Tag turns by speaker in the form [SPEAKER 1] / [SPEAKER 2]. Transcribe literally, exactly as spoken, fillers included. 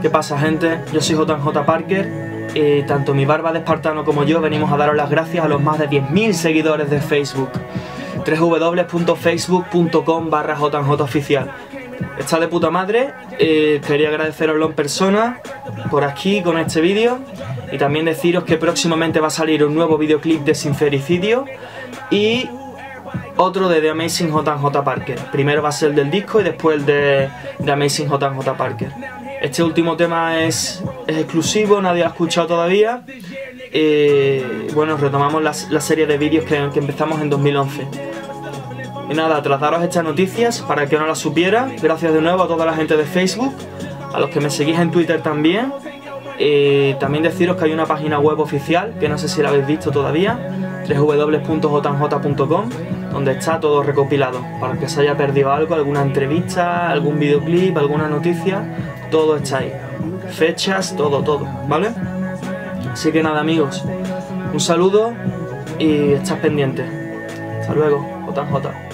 [SPEAKER 1] ¿Qué pasa, gente? Yo soy J J Parker y tanto mi barba de espartano como yo venimos a daros las gracias a los más de diez mil seguidores de Facebook. w w w punto facebook punto com barra J J oficial. Está de puta madre, eh, quería agradeceroslo en persona por aquí con este vídeo y también deciros que próximamente va a salir un nuevo videoclip de Sincericidio y otro de The Amazing J J Parker. Primero va a ser el del disco y después el de The Amazing J J Parker. Este último tema es, es exclusivo, nadie lo ha escuchado todavía. Eh, bueno, retomamos la, la serie de vídeos que, que empezamos en dos mil once. Y nada, tras daros estas noticias, para que no las supiera, gracias de nuevo a toda la gente de Facebook, a los que me seguís en Twitter también. Eh, también deciros que hay una página web oficial, que no sé si la habéis visto todavía, w w w punto j j punto com, donde está todo recopilado, para que se haya perdido algo, alguna entrevista, algún videoclip, alguna noticia, todo está ahí. Fechas, todo, todo, ¿vale? Así que nada, amigos, un saludo y estad pendientes. Hasta luego, J J.